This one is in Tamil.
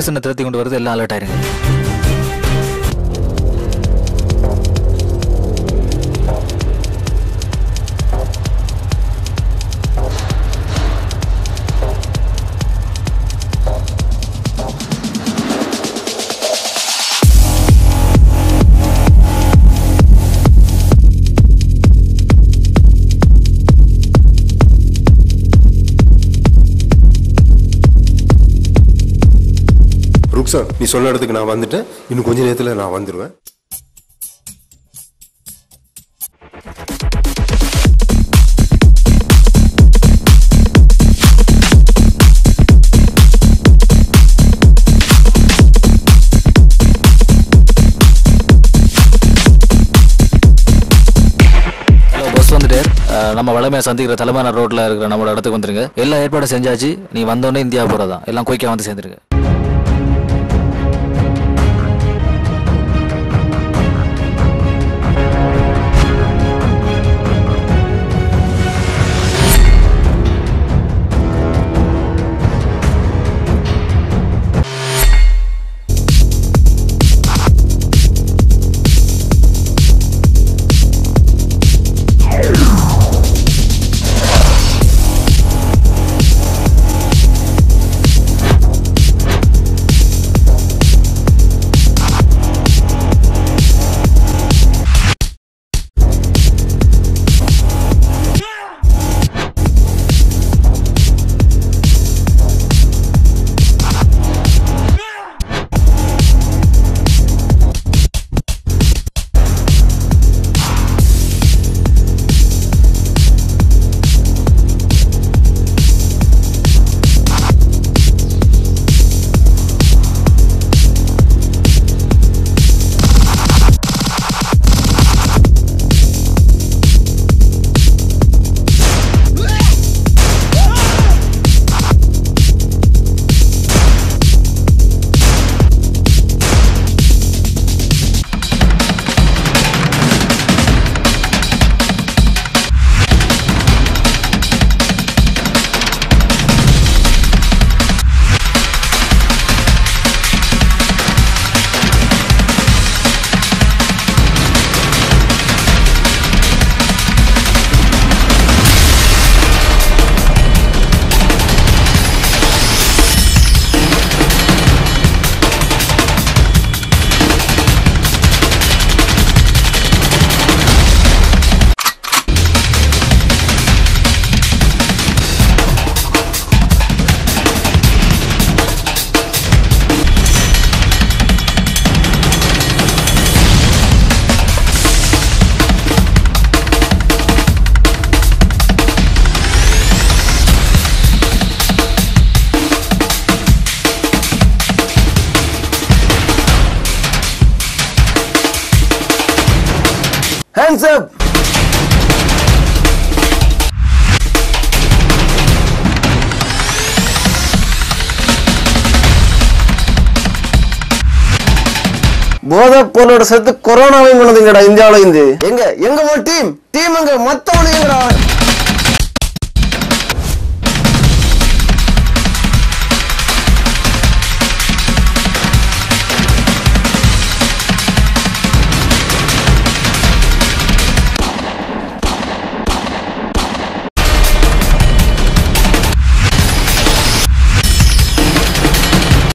போலீஸ் என்ன திருத்தி கொண்டு வருது, எல்லாம் அலர்ட் ஆயிருங்க. சார், நீ சொன்ன இடத்துக்கு நான் வந்துட்டேன். இன்னும் கொஞ்ச நேரத்தில் நான் வந்துடுவேன். பஸ் வந்துட்டு நம்ம வளமையா சந்திக்கிற தலைமையான ரோட்ல இருக்கிற நம்மளோட இடத்துக்கு வந்துருங்க. எல்லா ஏற்பாடும் செஞ்சாச்சு. நீ வந்தோடனே இந்தியா போறதான். எல்லாம் குயிக்கா வந்து சேர்ந்துருங்க. Hands up! போதை பொருளோட சேர்த்து கொரோனாவையும் கொண்டதுங்கடா இந்தியாவில இருந்து. எங்க எங்க டீம் எங்க மத்தவனுங்கடா.